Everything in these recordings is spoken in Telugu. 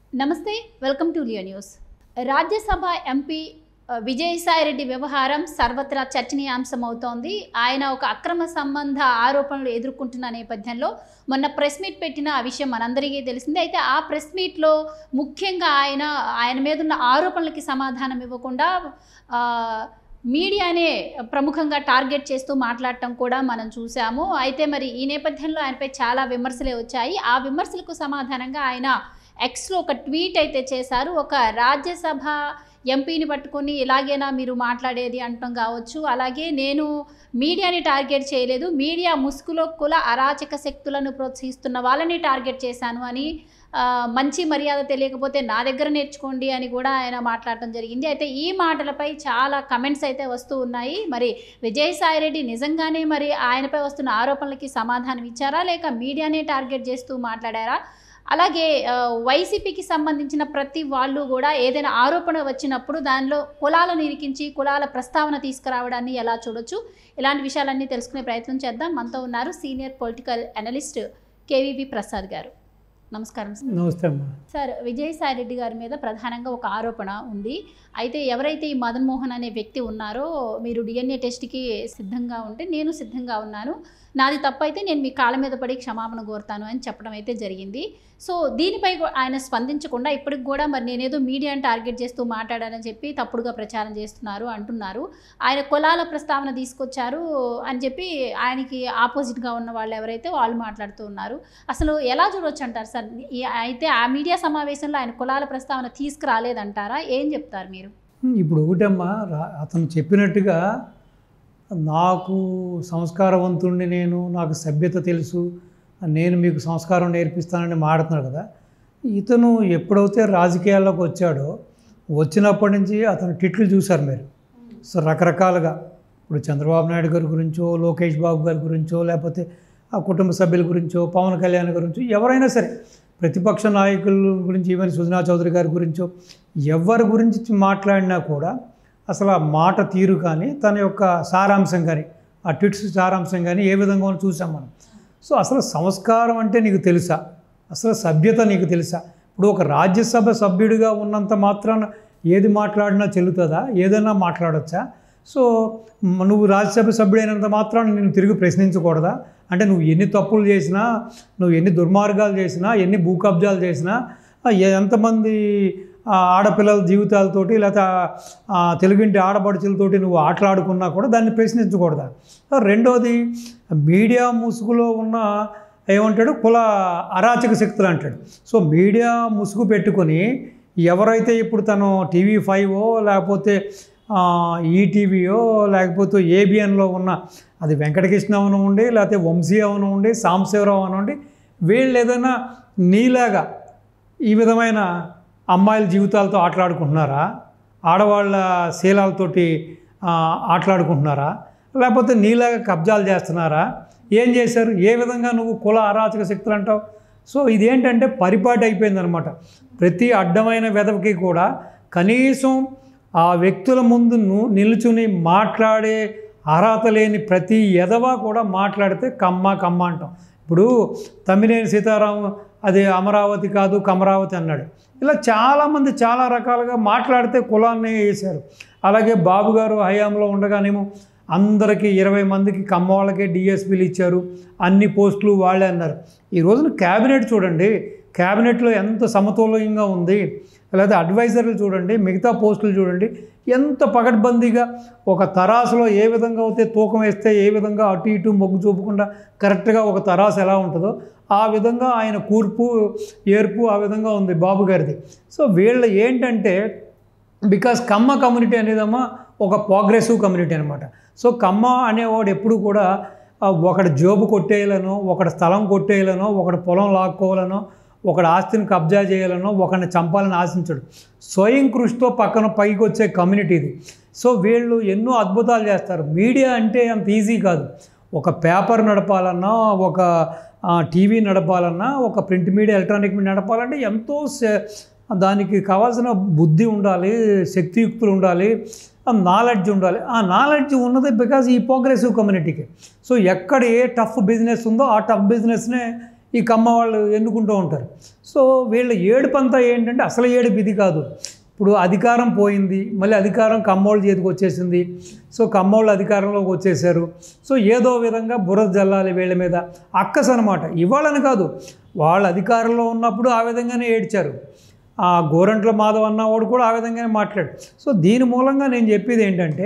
నమస్తే welcome to Leo News. Rajya Sabha MP Vijayasai Reddy వ్యవహారం సర్వత్రా చర్చనీయాంశం అవుతోంది. ఆయన ఒక అక్రమ సంబంధ ఆరోపణలు ఎదుర్కొంటున్న నేపథ్యంలో మొన్న ప్రెస్ మీట్ పెట్టిన ఆ విషయం మనందరికీ తెలిసిందే. అయితే ఆ ప్రెస్ మీట్లో ముఖ్యంగా ఆయన మీద ఉన్న ఆరోపణలకి సమాధానం ఇవ్వకుండా మీడియానే ప్రముఖంగా టార్గెట్ చేస్తూ మాట్లాడటం కూడా మనం చూసాము. అయితే మరి ఈ నేపథ్యంలో ఆయనపై చాలా విమర్శలే వచ్చాయి. ఆ విమర్శలకు సమాధానంగా ఆయన ఎక్స్లో ఒక ట్వీట్ అయితే చేశారు. ఒక రాజ్యసభ ఎంపీని పట్టుకొని ఇలాగేనా మీరు మాట్లాడేది అంటం కావచ్చు. అలాగే నేను మీడియాని టార్గెట్ చేయలేదు, మీడియా ముసుగులో కుల అరాచక శక్తులను ప్రోత్సహిస్తున్న వాళ్ళని టార్గెట్ చేశాను అని, మంచి మర్యాద తెలియకపోతే నా దగ్గర నేర్చుకోండి అని కూడా ఆయన మాట్లాడటం జరిగింది. అయితే ఈ మాటలపై చాలా కమెంట్స్ అయితే వస్తూ ఉన్నాయి. మరి విజయసాయిరెడ్డి నిజంగానే మరి ఆయనపై వస్తున్న ఆరోపణలకి సమాధానం ఇచ్చారా, లేక మీడియానే టార్గెట్ చేస్తూ మాట్లాడారా? అలాగే వైసీపీకి సంబంధించిన ప్రతి వాళ్ళు కూడా ఏదైనా ఆరోపణ వచ్చినప్పుడు దానిలో కులాలను ఇరికించి కులాల ప్రస్తావన తీసుకురావడాన్ని ఎలా చూడొచ్చు, ఇలాంటి విషయాలన్నీ తెలుసుకునే ప్రయత్నం చేద్దాం. మనతో ఉన్నారు senior political analyst KVV Prasad garu. నమస్కారం సార్. నమస్తే అమ్మా. సార్, విజయసాయిరెడ్డి గారి మీద ప్రధానంగా ఒక ఆరోపణ ఉంది. అయితే ఎవరైతే ఈ మదన్ మోహన్ అనే వ్యక్తి ఉన్నారో, మీరు డిఎన్ఏ టెస్ట్కి సిద్ధంగా ఉంటే నేను సిద్ధంగా ఉన్నాను, నాది తప్పు అయితే నేను మీ కాళ్ళ మీద పడి క్షమాపణ కోరుతాను అని చెప్పడం అయితే జరిగింది. సో దీనిపై ఆయన స్పందించకుండా ఇప్పటికి కూడా మరి నేనేదో మీడియాని టార్గెట్ చేస్తూ మాట్లాడానని చెప్పి తప్పుడుగా ప్రచారం చేస్తున్నారు అంటున్నారు. ఆయన కులాల ప్రస్తావన తీసుకొచ్చారు అని చెప్పి ఆయనకి ఆపోజిట్గా ఉన్న వాళ్ళు ఎవరైతే వాళ్ళు మాట్లాడుతూ ఉన్నారు. అసలు ఎలా చూడవచ్చు అంటారు సార్? అయితే ఆ మీడియా సమావేశంలో ఆయన కులాల ప్రస్తావన తీసుకురాలేదంటారా? ఏం చెప్తారు మీరు? ఇప్పుడు ఒకటమ్మా, అతను చెప్పినట్టుగా నాకు సంస్కారవంతుడిని, నాకు సభ్యత తెలుసు, నేను మీకు సంస్కారం నేర్పిస్తానని మాడుతున్నాడు కదా. ఇతను ఎప్పుడైతే రాజకీయాల్లోకి వచ్చాడో వచ్చినప్పటి నుంచి అతను టిట్లు చూశారు మీరు. సో రకరకాలుగా ఇప్పుడు చంద్రబాబు నాయుడు గారి గురించో, లోకేష్ బాబు గారి గురించో, లేకపోతే ఆ కుటుంబ సభ్యుల గురించో, పవన్ కళ్యాణ్ గురించో, ఎవరైనా సరే ప్రతిపక్ష నాయకుల గురించి, ఈవెన్ సుజనా చౌదరి గారి గురించో ఎవరి గురించి మాట్లాడినా కూడా అసలు ఆ మాట తీరు కానీ, తన యొక్క సారాంశం కానీ, ఆ ట్విట్స్ సారాంశం కానీ ఏ విధంగా చూసాం మనం. సో అసలు సంస్కారం అంటే నీకు తెలుసా? అసలు సభ్యత నీకు తెలుసా? ఇప్పుడు ఒక రాజ్యసభ సభ్యుడిగా ఉన్నంత మాత్రాన ఏది మాట్లాడినా చెల్లుతుందా? ఏదైనా మాట్లాడచ్చా? సో నువ్వు రాజ్యసభ సభ్యుడైనంత మాత్రాన నేను తిరిగి ప్రశ్నించకూడదా? అంటే నువ్వు ఎన్ని తప్పులు చేసినా, నువ్వు ఎన్ని దుర్మార్గాలు చేసినా, ఎన్ని భూ కబ్జాలు చేసినా, ఎంతమంది ఆడపిల్లల జీవితాలతోటి లేకపోతే తెలుగింటి ఆడపడుచులతోటి నువ్వు ఆటలాడుకున్నా కూడా దాన్ని ప్రశ్నించకూడదా? రెండోది, మీడియా ముసుగులో ఉన్న ఏమంటాడు, కుల అరాచక శక్తులు అంటాడు. సో మీడియా ముసుగు పెట్టుకొని ఎవరైతే ఇప్పుడు తను TV5 లేకపోతే ఈటీవీయో లేకపోతే ఏబిఎన్లో ఉన్న, అది వెంకటకృష్ణ అవనండి, లేకపోతే వంశీ అవనండి, సాంబశివరావు అవనండి, వీళ్ళు ఏదైనా నీలాగా ఈ విధమైన అమ్మాయిల జీవితాలతో ఆటలాడుకుంటున్నారా? ఆడవాళ్ళ శీలాలతోటి ఆటలాడుకుంటున్నారా? లేకపోతే నీలాగా కబ్జాలు చేస్తున్నారా? ఏం చేశారు? ఏ విధంగా నువ్వు కుల అరాచక శక్తులు అంటావు? సో ఇదేంటంటే పరిపాటి అయిపోయిందనమాట. ప్రతి అడ్డమైన వెధవకి కూడా కనీసం ఆ వ్యక్తుల ముందు నిలుచుని మాట్లాడే అర్హత లేని ప్రతి ఎదవ కూడా మాట్లాడితే కమ్మ అంటాం. ఇప్పుడు తమ్మినేని సీతారాం అది అమరావతి కాదు కమరావతి అన్నాడు. ఇలా చాలామంది చాలా రకాలుగా మాట్లాడితే కులాన్ని వేశారు. అలాగే బాబు గారు హయాంలో ఉండగానేమో అందరికీ 20 మందికి కమ్మ వాళ్ళకే డిఎస్పీలు ఇచ్చారు, అన్ని పోస్టులు వాళ్ళే అన్నారు. ఈ రోజున క్యాబినెట్ చూడండి, క్యాబినెట్లో ఎంత సమతుల్యంగా ఉంది. లేదా అడ్వైజర్లు చూడండి, మిగతా పోస్టులు చూడండి, ఎంత పకడ్బందీగా ఒక తరాసులో ఏ విధంగా అయితే తూకం వేస్తే ఏ విధంగా అటు ఇటు మొగ్గు చూపకుండా కరెక్ట్గా ఒక తరాసు ఎలా ఉంటుందో ఆ విధంగా ఆయన కూర్పు ఏర్పు ఆ విధంగా ఉంది బాబు గారిది. సో వీళ్ళు ఏంటంటే, బికాస్ కమ్మ కమ్యూనిటీ అనేదమ్మా ఒక ప్రోగ్రెసివ్ కమ్యూనిటీ అనమాట. సో కమ్మ అనేవాడు ఎప్పుడు కూడా ఒకటి జోబు కొట్టేయాలనో, ఒకటి స్థలం కొట్టేయాలనో, ఒకటి పొలం లాక్కోవాలనో, ఒకటి ఆస్తిని కబ్జా చేయాలనో, ఒకరిని చంపాలని ఆశించడు. స్వయం కృషితో పైకి వచ్చే కమ్యూనిటీ ఇది. సో వీళ్ళు ఎన్నో అద్భుతాలు చేస్తారు. మీడియా అంటే అంత ఈజీ కాదు. ఒక పేపర్ నడపాలన్నా, ఒక టీవీ నడపాలన్నా, ఒక ప్రింట్ మీడియా ఎలక్ట్రానిక్ మీడియా నడపాలంటే ఎంతో దానికి కావాల్సిన బుద్ధి ఉండాలి, శక్తియుక్తులు ఉండాలి, నాలెడ్జ్ ఉండాలి. ఆ నాలెడ్జ్ ఉన్నది బికాజ్ ఈ ప్రోగ్రెసివ్ కమ్యూనిటీకి. సో ఎక్కడ ఏ టఫ్ బిజినెస్ ఉందో ఆ టఫ్ బిజినెస్నే ఈ కమ్మ వాళ్ళు ఎన్నుకుంటూ ఉంటారు. సో వీళ్ళ ఏడుపంతా ఏంటంటే అసలు ఏడుపు ఇది కాదు. ఇప్పుడు అధికారం పోయింది, మళ్ళీ అధికారం కమ్మోళ్ళ చేతికి వచ్చేసింది. సో కమ్మోళ్ళు అధికారంలోకి వచ్చేసారు. సో ఏదో విధంగా బురద జల్లాలి వీళ్ళ మీద, అక్కస్ అనమాట. ఇవ్వాలని కాదు, వాళ్ళు అధికారంలో ఉన్నప్పుడు ఆ విధంగానే ఏడ్చారు. ఆ గోరంట్ల మాధవ్ అన్నవాడు కూడా ఆ విధంగానే మాట్లాడు. సో దీని మూలంగా నేను చెప్పేది ఏంటంటే,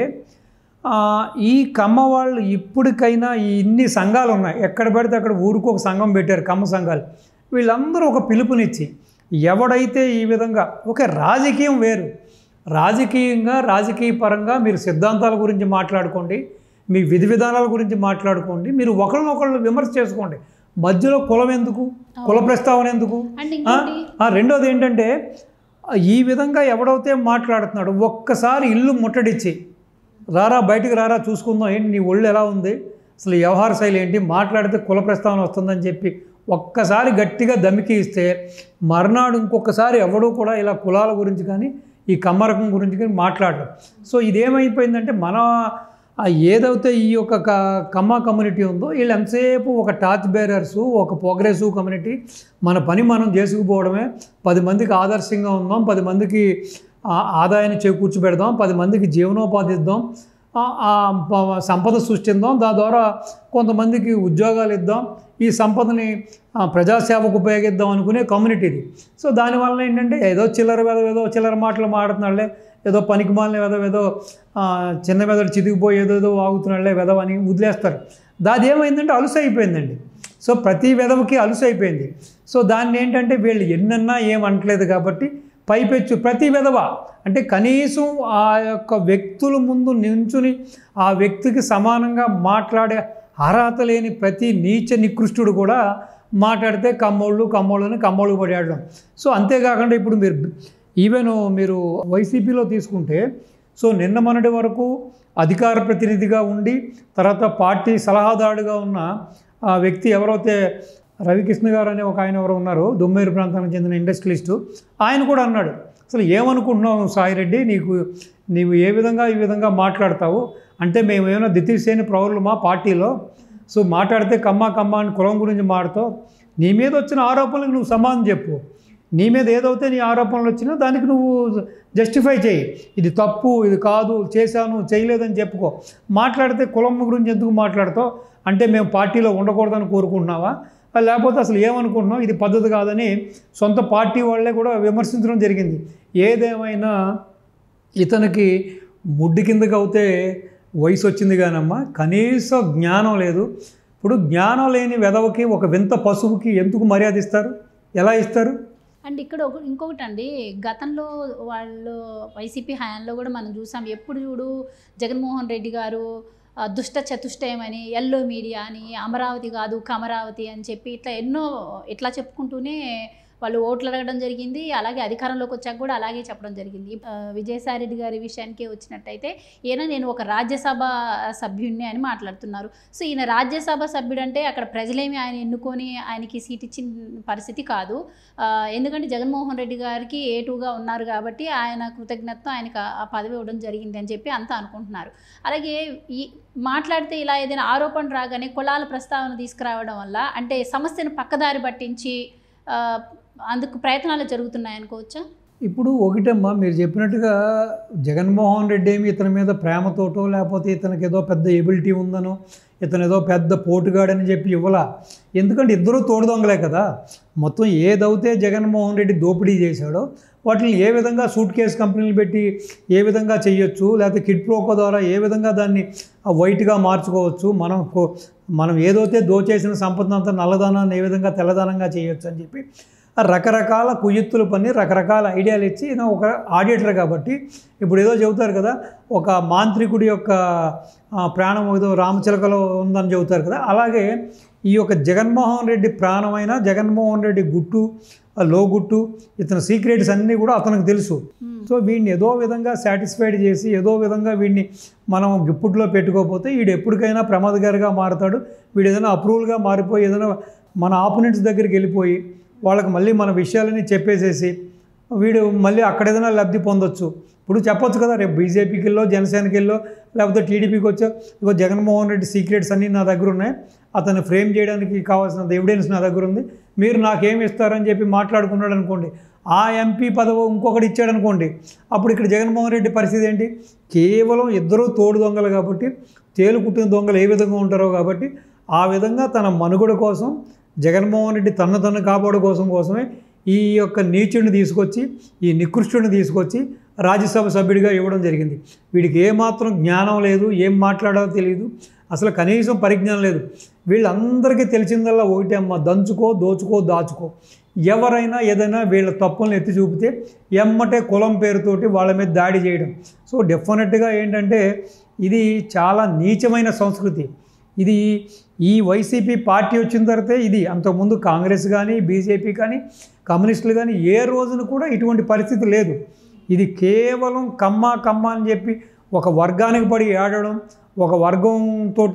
ఈ కమ్మ వాళ్ళు ఇప్పటికైనా ఇన్ని సంఘాలు ఉన్నాయి, ఎక్కడ పడితే అక్కడ ఊరికి ఒక సంఘం పెట్టారు, కమ్మ సంఘాలు. వీళ్ళందరూ ఒక పిలుపునిచ్చి ఎవడైతే ఈ విధంగా రాజకీయం వేరు, రాజకీయంగా రాజకీయ పరంగా మీరు సిద్ధాంతాల గురించి మాట్లాడుకోండి, మీ విధి విధానాల గురించి మాట్లాడుకోండి, మీరు ఒకళ్ళనొకళ్ళు విమర్శ చేసుకోండి. మధ్యలో కులం ఎందుకు, కుల ప్రస్తావన ఎందుకు? రెండోది ఏంటంటే, ఈ విధంగా ఎవడైతే మాట్లాడుతున్నాడు ఒక్కసారి ఇల్లు ముట్టడిచ్చి రారా బయటికి రారా చూసుకుందాం, ఏంటి నీ ఒళ్ళు ఎలా ఉంది, అసలు వ్యవహార శైలి ఏంటి, మాట్లాడితే కుల ప్రస్తావన వస్తుందని చెప్పి ఒక్కసారి గట్టిగా దమికి ఇస్తే మర్నాడు ఇంకొకసారి ఎవడూ కూడా ఇలా కులాల గురించి కానీ ఈ కమ్మరకం గురించి కానీ మాట్లాడరు. సో ఇదేమైపోయిందంటే, మన ఏదైతే ఈ యొక్క కమ్మ కమ్యూనిటీ ఉందో వీళ్ళు ఎంతసేపు ఒక టార్చ్ బేరర్సు, ఒక ప్రోగ్రెసివ్ కమ్యూనిటీ, మన పని మనం చేసుకుపోవడమే, 10 మందికి ఆదర్శంగా ఉందాం, 10 మందికి ఆదాయాన్ని చేకూర్చిపెడదాం, 10 మందికి జీవనోపాధి ఇద్దాం, సంపద సృష్టిద్దాం, దాని ద్వారా కొంతమందికి ఉద్యోగాలు ఇద్దాం, ఈ సంపదని ప్రజాసేవకు ఉపయోగిద్దాం అనుకునే కమ్యూనిటీ ఇది. సో దానివల్ల ఏంటంటే ఏదో చిల్లర మాటలు మాడుతున్నాళ్లే, ఏదో పనికి మాలిన ఏదో చిన్న మెదడు చితికిపోయి ఏదో వాగుతున్నాళ్లే అని వదిలేస్తారు. దాది ఏమైందంటే అలుసు అయిపోయిందండి. సో ప్రతి వెధవకి అలుసు అయిపోయింది. సో దాన్ని ఏంటంటే వీళ్ళు ఎన్నన్నా ఏమంటలేదు కాబట్టి పైపెచ్చు ప్రతి విధవ అంటే కనీసం ఆ యొక్క వ్యక్తుల ముందు నించుని ఆ వ్యక్తికి సమానంగా మాట్లాడే అర్హత లేని ప్రతి నీచ నికృష్టుడు కూడా మాట్లాడితే కమ్మోళ్ళని పడేయడం. సో అంతేకాకుండా ఇప్పుడు మీరు వైసీపీలో తీసుకుంటే, సో నిన్న మొన్నటి వరకు అధికార ప్రతినిధిగా ఉండి తర్వాత పార్టీ సలహాదారుగా ఉన్న ఆ వ్యక్తి ఎవరైతే రవికృష్ణ గారు అనే ఒక ఆయన ఎవరు ఉన్నారు, దుమ్మేరు ప్రాంతానికి చెందిన ఇండస్ట్రియలిస్టు, ఆయన కూడా అన్నాడు, అసలు ఏమనుకుంటున్నావు సాయిరెడ్డి, నీవు ఈ విధంగా మాట్లాడతావు అంటే మేమేమైనా దితిసేని ప్రౌరులు మా పార్టీలో, సో మాట్లాడితే కమ్మ అని కులం గురించి మాట్లాడతావు, నీ మీద వచ్చిన ఆరోపణలకు నువ్వు సమాధానం చెప్పు, నీ మీద ఏదైతే నీ ఆరోపణలు వచ్చినా దానికి నువ్వు జస్టిఫై చేయి, ఇది తప్పు, ఇది కాదు, చేశాను చేయలేదని చెప్పుకో, మాట్లాడితే కులం గురించి ఎందుకు మాట్లాడతావు, అంటే మేము పార్టీలో ఉండకూడదని కోరుకుంటున్నావా, లేకపోతే అసలు ఏమనుకుంటున్నాం, ఇది పద్ధతి కాదని సొంత పార్టీ వాళ్ళే కూడా విమర్శించడం జరిగింది. ఏదేమైనా ఇతనికి ముడ్డి కిందకి అవుతే వయసు వచ్చింది కానమ్మా, కనీస జ్ఞానం లేదు. ఇప్పుడు జ్ఞానం లేని వెధవకి ఒక వింత పశువుకి ఎందుకు మర్యాద ఇస్తారు, ఎలా ఇస్తారు? అండ్ ఇక్కడ ఇంకొకటి అండి, గతంలో వాళ్ళు వైసీపీ హయాంలో కూడా మనం చూసాం, ఎప్పుడు చూడు జగన్మోహన్ రెడ్డి గారు దుష్ట చతుష్టయమని, ఎల్లో మీడియా అని, అమరావతి కాదు కమరావతి అని చెప్పి ఇట్లా చెప్పుకుంటూనే వాళ్ళు ఓట్లు అడగడం జరిగింది. అలాగే అధికారంలోకి వచ్చాక కూడా అలాగే చెప్పడం జరిగింది. విజయసాయిరెడ్డి గారి విషయానికి వచ్చినట్టయితే నేను ఒక రాజ్యసభ సభ్యుడిని అని మాట్లాడుతున్నారు. సో ఈయన రాజ్యసభ సభ్యుడంటే అక్కడ ప్రజలేమి ఆయన ఎన్నుకొని ఆయనకి సీట్ ఇచ్చిన పరిస్థితి కాదు. ఎందుకంటే జగన్మోహన్ రెడ్డి గారికి ఏటుగా ఉన్నారు కాబట్టి ఆయన కృతజ్ఞతతో ఆయనకు ఆ పదవి ఇవ్వడం జరిగింది అని చెప్పి అంతా అనుకుంటున్నారు. అలాగే ఈ మాట్లాడితే ఇలా ఏదైనా ఆరోపణ రాగానే కులాల ప్రస్తావన తీసుకురావడం వల్ల అంటే సమస్యను పక్కదారి పట్టించి అందుకు ప్రయత్నాలు జరుగుతున్నాయనుకోవచ్చా? ఇప్పుడు ఒకటమ్మా, మీరు చెప్పినట్టుగా జగన్మోహన్ రెడ్డి ఏమి ఇతని మీద ప్రేమతోటో లేకపోతే ఇతనికి ఏదో పెద్ద ఎబిలిటీ ఉందనో ఇతను ఏదో పెద్ద పోటుగాడని చెప్పి ఇవ్వలా. ఎందుకంటే ఇద్దరూ తోడుదొంగలే కదా. మొత్తం ఏదైతే జగన్మోహన్ రెడ్డి దోపిడీ చేశాడో వాటిని ఏ విధంగా సూట్ కేసు కంపెనీలు పెట్టి ఏ విధంగా చేయొచ్చు, లేకపోతే కిడ్ ప్రోకో ద్వారా ఏ విధంగా దాన్ని వైట్గా మార్చుకోవచ్చు, మనం ఏదైతే దోచేసిన సంపదనంతా నల్లదానాన్ని ఏ విధంగా తెల్లదానంగా చేయొచ్చు అని చెప్పి రకరకాల కుయుత్తులు పని రకరకాల ఐడియాలు ఇచ్చి ఒక ఆడిటర్ కాబట్టి ఇప్పుడు ఏదో చెబుతారు కదా, ఒక మాంత్రికుడి యొక్క ప్రాణం ఏదో రామచిలకలో ఉందని చెబుతారు కదా, అలాగే ఈ యొక్క జగన్మోహన్ రెడ్డి ప్రాణమైన జగన్మోహన్ రెడ్డి గుట్టు లోగుట్టు ఇతని సీక్రెట్స్ అన్నీ కూడా అతనికి తెలుసు. సో వీడిని ఏదో విధంగా సాటిస్ఫైడ్ చేసి ఏదో విధంగా వీడిని మనం గిప్పుట్లో పెట్టుకోకపోతే వీడు ఎప్పటికైనా ప్రమాదకారిగా మారుతాడు. వీడు ఏదైనా అప్రూవల్గా మారిపోయి ఏదైనా మన ఆపోనెంట్స్ దగ్గరికి వెళ్ళిపోయి వాళ్ళకి మళ్ళీ మన విషయాలని చెప్పేసేసి వీడు మళ్ళీ అక్కడ ఏదైనా లబ్ధి పొందొచ్చు. ఇప్పుడు చెప్పొచ్చు కదా, రేపు బీజేపీకి వెళ్ళో జనసేనకి వెళ్ళో లేకపోతే టీడీపీకి వచ్చో ఇగో జగన్మోహన్ రెడ్డి సీక్రెట్స్ అన్నీ నా దగ్గర ఉన్నాయి, అతన్ని ఫ్రేమ్ చేయడానికి కావాల్సినంత ఎవిడెన్స్ నా దగ్గర ఉంది, మీరు నాకేమి ఇస్తారని చెప్పి మాట్లాడుకున్నాడు అనుకోండి, ఆ ఎంపీ పదవి ఇంకొకటి ఇచ్చాడు అనుకోండి, అప్పుడు ఇక్కడ జగన్మోహన్ రెడ్డి పరిస్థితి ఏంటి? కేవలం ఇద్దరు తోడు దొంగలు కాబట్టి, తేలుకుట్టిన దొంగలు ఏ విధంగా ఉంటారో కాబట్టి ఆ విధంగా తన మనుగడ కోసం జగన్మోహన్ రెడ్డి తన్ను కాపాడు కోసమే ఈ యొక్క నీచుడిని తీసుకొచ్చి, ఈ నికృష్టుడిని తీసుకొచ్చి రాజ్యసభ సభ్యుడిగా ఇవ్వడం జరిగింది. వీడికి ఏమాత్రం జ్ఞానం లేదు, ఏం మాట్లాడాలో తెలియదు, అసలు కనీసం పరిజ్ఞానం లేదు. వీళ్ళందరికీ తెలిసిందల్లా ఒకటే అమ్మ, దంచుకో, దోచుకో, దాచుకో. ఎవరైనా ఏదైనా వీళ్ళ తప్పులను ఎత్తి చూపితే ఎమ్మటే కులం పేరుతోటి వాళ్ళ మీద దాడి చేయడం. సో డెఫినెట్గా ఏంటంటే ఇది చాలా నీచమైన సంస్కృతి. ఇది ఈ వైసీపీ పార్టీ వచ్చిన తర్వాతే ఇది. అంతకుముందు కాంగ్రెస్ కానీ, బీజేపీ కానీ, కమ్యూనిస్టులు కానీ ఏ రోజున కూడా ఇటువంటి పరిస్థితి లేదు. ఇది కేవలం కమ్మ అని చెప్పి ఒక వర్గానికి పడి ఏడడం, ఒక వర్గంతో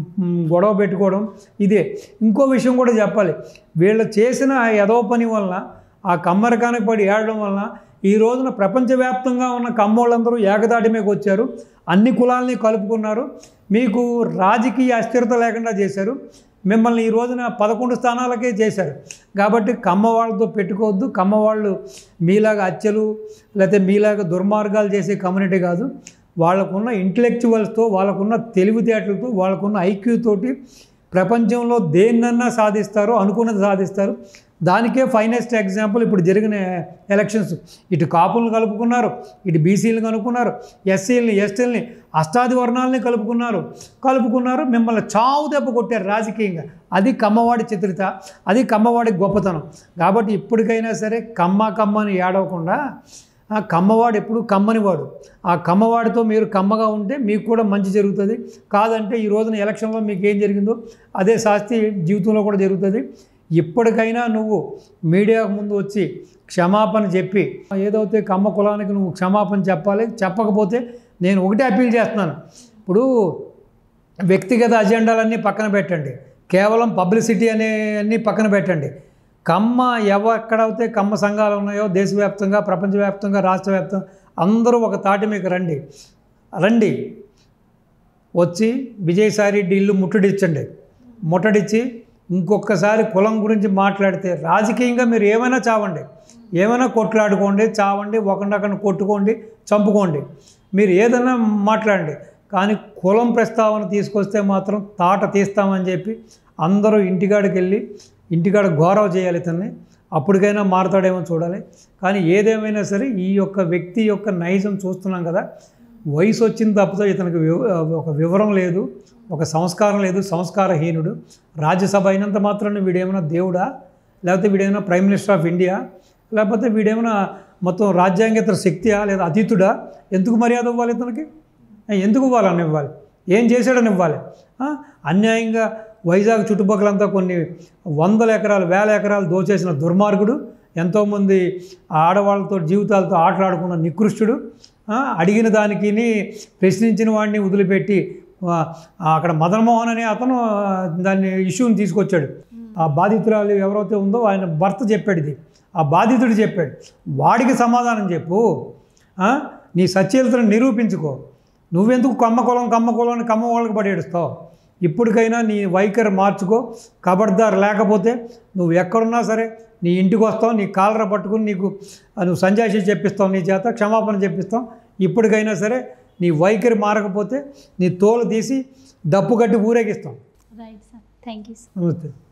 గొడవ పెట్టుకోవడం ఇదే. ఇంకో విషయం కూడా చెప్పాలి, వీళ్ళు చేసిన ఏదో పని వలన, ఆ కమ్మరకానికి పడి ఏడడం వలన ఈ రోజున ప్రపంచవ్యాప్తంగా ఉన్న కమ్మోళ్ళందరూ ఏకదాటి మీకు వచ్చారు, అన్ని కులాలని కలుపుకున్నారు, మీకు రాజకీయ అస్థిరత లేకుండా చేశారు, మిమ్మల్ని ఈ రోజున 11 స్థానాలకే చేశారు. కాబట్టి కమ్మ వాళ్ళతో పెట్టుకోవద్దు. కమ్మ వాళ్ళు మీలాగా హత్యలు లేకపోతే మీలాగా దుర్మార్గాలు చేసే కమ్యూనిటీ కాదు. వాళ్ళకున్న ఇంటలెక్చువల్స్తో, వాళ్ళకున్న తెలివితేటలతో, వాళ్ళకున్న ఐక్యూతోటి ప్రపంచంలో దేన్నన్నా సాధిస్తారు, అనుకున్నది సాధిస్తారు. దానికే ఫైనెస్ట్ ఎగ్జాంపుల్ ఇప్పుడు జరిగిన ఎలక్షన్స్. ఇటు కాపులను కలుపుకున్నారు, ఇటు బీసీలను కలుపుకున్నారు, ఎస్సీలని, ఎస్టీలని, అష్టాది వర్ణాలని కలుపుకున్నారు. మిమ్మల్ని చావు దెబ్బ కొట్టారు రాజకీయంగా. అది కమ్మవాడి చిత్రిత, అది కమ్మవాడి గొప్పతనం. కాబట్టి ఇప్పటికైనా సరే కమ్మని ఏడవకుండా, ఆ కమ్మవాడు ఎప్పుడు కమ్మనివాడు. ఆ కమ్మవాడితో మీరు కమ్మగా ఉంటే మీకు కూడా మంచి జరుగుతుంది. కాదంటే ఈ రోజున ఎలక్షన్లో మీకు ఏం జరిగిందో అదే శాస్తి జీవితంలో కూడా జరుగుతుంది. ఇప్పటికైనా నువ్వు మీడియాకు ముందు వచ్చి క్షమాపణ చెప్పి, ఏదైతే కమ్మ కులానికి నువ్వు క్షమాపణ చెప్పాలి. చెప్పకపోతే నేను ఒకటే అప్పీల్ చేస్తున్నాను, ఇప్పుడు వ్యక్తిగత అజెండాలన్నీ పక్కన పెట్టండి, కేవలం పబ్లిసిటీ అన్నీ పక్కన పెట్టండి. కమ్మ ఎక్కడైతే కమ్మ సంఘాలు ఉన్నాయో దేశవ్యాప్తంగా, ప్రపంచవ్యాప్తంగా, రాష్ట్ర వ్యాప్తంగా అందరూ ఒక తాటి మీకు రండి వచ్చి విజయసాయిరెడ్డి ఇల్లు ముట్టడిచ్చి ఇంకొకసారి కులం గురించి మాట్లాడితే రాజకీయంగా మీరు ఏమైనా చావండి, ఏమైనా కొట్లాడుకోండి, చావండి, ఒకరినొకరిని కొట్టుకోండి, చంపుకోండి, మీరు ఏదైనా మాట్లాడండి. కానీ కులం ప్రస్తావన తీసుకొస్తే మాత్రం తాట తీస్తామని చెప్పి అందరూ ఇంటికాడ గౌరవ చేయాలి ఇతన్ని. అప్పటికైనా మారుతాడేమో చూడాలి. కానీ ఏదేమైనా సరే ఈ యొక్క వ్యక్తి యొక్క నైజం చూస్తున్నాం కదా. వయసు వచ్చిన తప్పతో ఇతనికి ఒక వివరం లేదు, ఒక సంస్కారం లేదు, సంస్కారహీనుడు. రాజ్యసభ అయినంత మాత్రాన్ని వీడేమైనా దేవుడా, లేకపోతే వీడేమైనా ప్రైమ్ మినిస్టర్ ఆఫ్ ఇండియా, లేకపోతే వీడేమైనా మొత్తం రాజ్యాంగేతర శక్తియా, లేదా అతీతుడా? ఎందుకు మర్యాద ఇవ్వాలి ఇతనికి? ఎందుకు ఇవ్వాలని ఇవ్వాలి? ఏం చేశాడని ఇవ్వాలి? అన్యాయంగా వైజాగ్ చుట్టుపక్కలంతా కొన్ని 100 ఎకరాలు 1000 ఎకరాలు దోచేసిన దుర్మార్గుడు, ఎంతోమంది ఆడవాళ్ళతో జీవితాలతో ఆటలాడుకున్న నికృష్టుడు, అడిగిన దానికి ప్రశ్నించిన వాడిని వదిలిపెట్టి అక్కడ మదన్మోహన్ అనే అతను దాన్ని ఇష్యూని తీసుకొచ్చాడు. ఆ బాధితురాలు ఎవరైతే ఉందో ఆయన భర్త చెప్పాడు, ఇది ఆ బాధితుడు చెప్పాడు. వాడికి సమాధానం చెప్పు, నీ సత్యతను నిరూపించుకో. నువ్వెందుకు కమ్మ కులాన్ని కమ్మ వాళ్ళకి పడేడుస్తావు? ఇప్పటికైనా నీ వైఖరి మార్చుకో. ఖబర్దార్, లేకపోతే నువ్వు ఎక్కడున్నా సరే నీ ఇంటికి వస్తావు, నీ కాలర పట్టుకుని నువ్వు సంజాయిషి చెప్పిస్తావు, నీ చేత క్షమాపణ చెప్పిస్తాం. ఇప్పటికైనా సరే నీ వైఖరి మారకపోతే నీ తోలు తీసి దప్పు కట్టి ఊరేగిస్తాం. Right sir, thank you sir. నమస్తే.